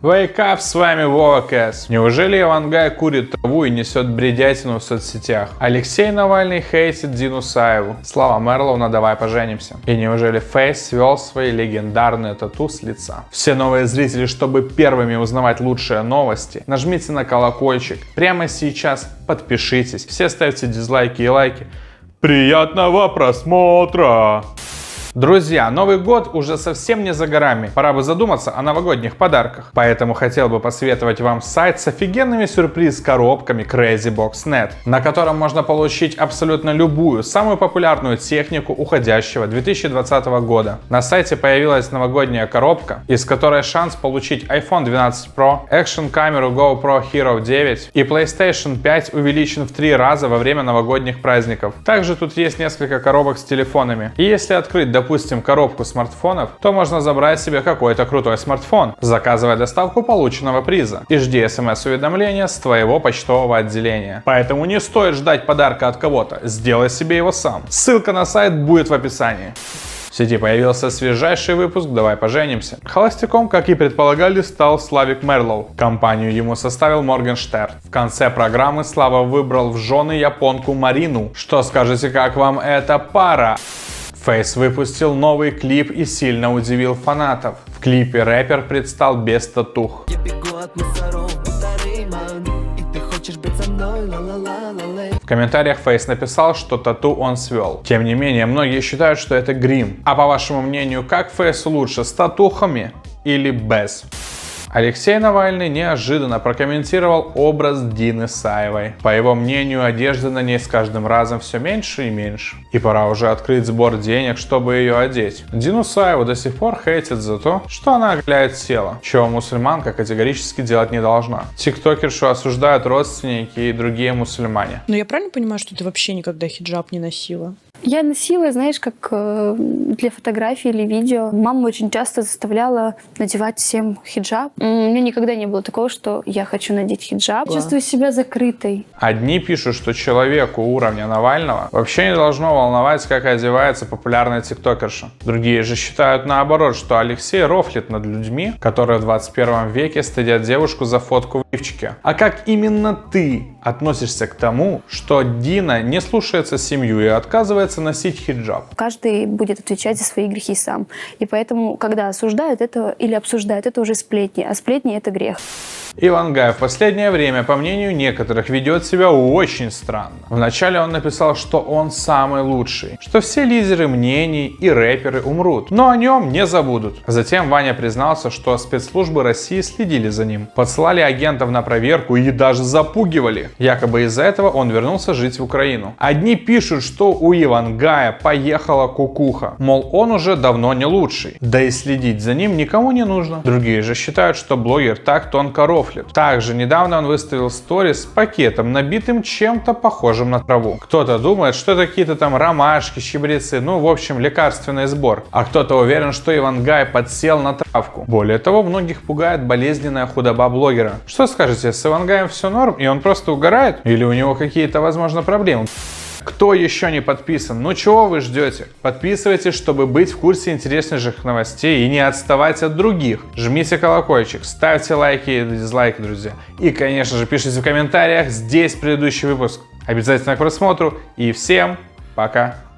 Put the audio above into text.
Wake up, с вами Вова Кэс. Неужели Ивангай курит траву и несет бредятину в соцсетях? Алексей Навальный хейтит Дину Саеву. Слава Мэрлоу, давай поженимся. И неужели Фейс свел свои легендарные тату с лица? Все новые зрители, чтобы первыми узнавать лучшие новости, нажмите на колокольчик. Прямо сейчас подпишитесь. Все ставьте дизлайки и лайки. Приятного просмотра! Друзья, Новый год уже совсем не за горами. Пора бы задуматься о новогодних подарках. Поэтому хотел бы посоветовать вам сайт с офигенными сюрприз-коробками Crazybox.net, на котором можно получить абсолютно любую, самую популярную технику уходящего 2020 года. На сайте появилась новогодняя коробка, из которой шанс получить iPhone 12 Pro, экшн-камеру GoPro Hero 9 и PlayStation 5 увеличен в 3 раза во время новогодних праздников. Также тут есть несколько коробок с телефонами. И если открыть, допустим, коробку смартфонов, то можно забрать себе какой-то крутой смартфон, заказывая доставку полученного приза и жди смс-уведомления с твоего почтового отделения. Поэтому не стоит ждать подарка от кого-то, сделай себе его сам. Ссылка на сайт будет в описании. В сети появился свежайший выпуск «Давай поженимся». Холостяком, как и предполагали, стал Славик Мэрлоу. Компанию ему составил Моргенштерн. В конце программы Слава выбрал в жены японку Марину. Что скажете, как вам эта пара? Фейс выпустил новый клип и сильно удивил фанатов. В клипе рэпер предстал без татух. В комментариях Фейс написал, что тату он свел. Тем не менее, многие считают, что это грим. А по вашему мнению, как Фейсу лучше, с татухами или без? Алексей Навальный неожиданно прокомментировал образ Дины Саевой. По его мнению, одежды на ней с каждым разом все меньше и меньше. И пора уже открыть сбор денег, чтобы ее одеть. Дину Саеву до сих пор хейтят за то, что она оголяет тело, чего мусульманка категорически делать не должна. Тиктокершу осуждают родственники и другие мусульмане. Но я правильно понимаю, что ты вообще никогда хиджаб не носила? Я носила, знаешь, как для фотографий или видео. Мама очень часто заставляла надевать всем хиджаб. У меня никогда не было такого, что я хочу надеть хиджаб. Чувствую себя закрытой. Одни пишут, что человеку уровня Навального вообще не должно волновать, как одевается популярная тиктокерша. Другие же считают наоборот, что Алексей рофлит над людьми, которые в 21 веке стыдят девушку за фотку в лифчике. А как именно ты относишься к тому, что Дина не слушается семью и отказывается носить хиджаб? Каждый будет отвечать за свои грехи сам. И поэтому, когда осуждают это или обсуждают, это уже сплетни. А сплетни — это грех. Ивангай в последнее время, по мнению некоторых, ведет себя очень странно. Вначале он написал, что он самый лучший, что все лидеры мнений и рэперы умрут, но о нем не забудут. Затем Ваня признался, что спецслужбы России следили за ним, подслали агентов на проверку и даже запугивали. Якобы из-за этого он вернулся жить в Украину. Одни пишут, что у Ивангая поехала кукуха, мол, он уже давно не лучший, да и следить за ним никому не нужно. Другие же считают, что блогер так тонко рофлит. Также недавно он выставил сторис с пакетом, набитым чем-то похожим на траву. Кто-то думает, что это какие-то там ромашки, чабрецы, ну в общем лекарственный сбор. А кто-то уверен, что Ивангай подсел на травку. Более того, многих пугает болезненная худоба блогера. Что скажете, с Ивангаем все норм и он просто угорает? Или у него какие-то, возможно, проблемы? Кто еще не подписан? Ну чего вы ждете? Подписывайтесь, чтобы быть в курсе интереснейших новостей и не отставать от других. Жмите колокольчик, ставьте лайки и дизлайки, друзья. И, конечно же, пишите в комментариях здесь предыдущий выпуск. Обязательно к просмотру и всем пока!